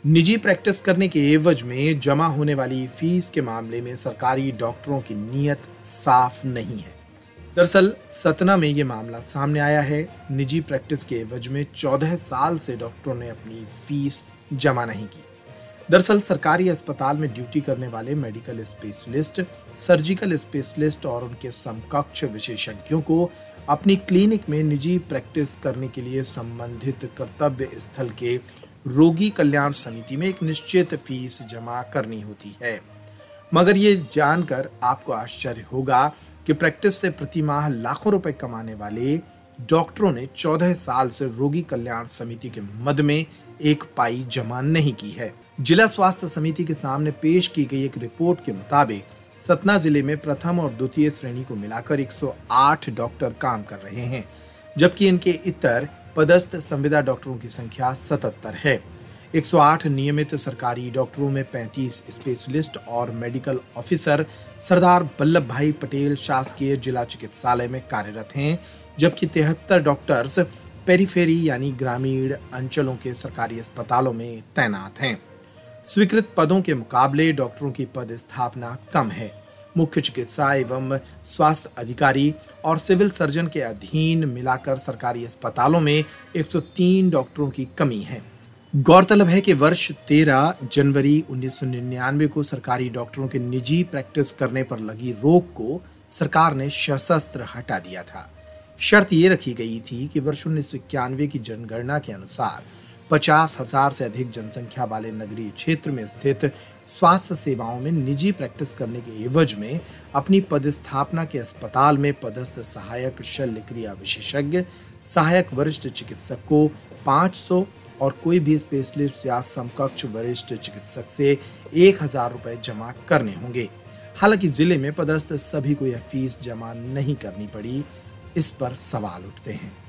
निजी प्रैक्टिस करने के एवज में जमा होने वाली फीस के मामले में सरकारी डॉक्टरों की नीयत साफ नहीं है। दरअसल सतना में ये मामला सामने आया है। निजी प्रैक्टिस के एवज में 14 साल से डॉक्टरों ने अपनी फीस जमा नहीं की। दरअसल सरकारी अस्पताल में ड्यूटी करने वाले मेडिकल स्पेशलिस्ट, सर्जिकल स्पेशलिस्ट और उनके समकक्ष विशेषज्ञों को अपनी क्लिनिक में निजी प्रैक्टिस करने के लिए संबंधित कर्तव्य स्थल के रोगी कल्याण समिति में एक निश्चित फीस जमा करनी होती है। मगर ये जानकर आपको आश्चर्य होगा कि प्रैक्टिस से प्रति माह लाखों रुपए कमाने वाले डॉक्टरों ने 14 साल से रोगी कल्याण समिति के मद में एक पाई जमा नहीं की है। जिला स्वास्थ्य समिति के सामने पेश की गई एक रिपोर्ट के मुताबिक सतना जिले में प्रथम और द्वितीय श्रेणी को मिलाकर 108 डॉक्टर काम कर रहे हैं, जबकि इनके इतर पदस्थ संविदा डॉक्टरों की संख्या 77 है। 108 नियमित सरकारी डॉक्टरों में 35 स्पेशलिस्ट और मेडिकल ऑफिसर सरदार वल्लभ भाई पटेल शासकीय जिला चिकित्सालय में कार्यरत हैं, जबकि 73 डॉक्टर्स पेरीफेरी यानी ग्रामीण अंचलों के सरकारी अस्पतालों में तैनात हैं। स्वीकृत पदों के मुकाबले डॉक्टरों की पद स्थापना कम है। मुख्य चिकित्सा एवं स्वास्थ्य अधिकारी और सिविल सर्जन के अधीन मिलाकर सरकारी अस्पतालों में 103 डॉक्टरों की कमी है। गौरतलब है कि वर्ष 13 जनवरी 1999 को सरकारी डॉक्टरों के निजी प्रैक्टिस करने पर लगी रोक को सरकार ने सशस्त्र हटा दिया था। शर्त ये रखी गई थी कि वर्ष 1991 की जनगणना के अनुसार 50,000 से अधिक जनसंख्या वाले नगरीय क्षेत्र में स्थित स्वास्थ्य सेवाओं में निजी प्रैक्टिस करने के एवज में अपनी पदस्थापना के अस्पताल में पदस्थ सहायक शल्य क्रिया विशेषज्ञ, सहायक वरिष्ठ चिकित्सक को 500 और कोई भी स्पेशलिस्ट या समकक्ष वरिष्ठ चिकित्सक से 1,000 रुपए जमा करने होंगे। हालांकि जिले में पदस्थ सभी को यह फीस जमा नहीं करनी पड़ी। इस पर सवाल उठते हैं।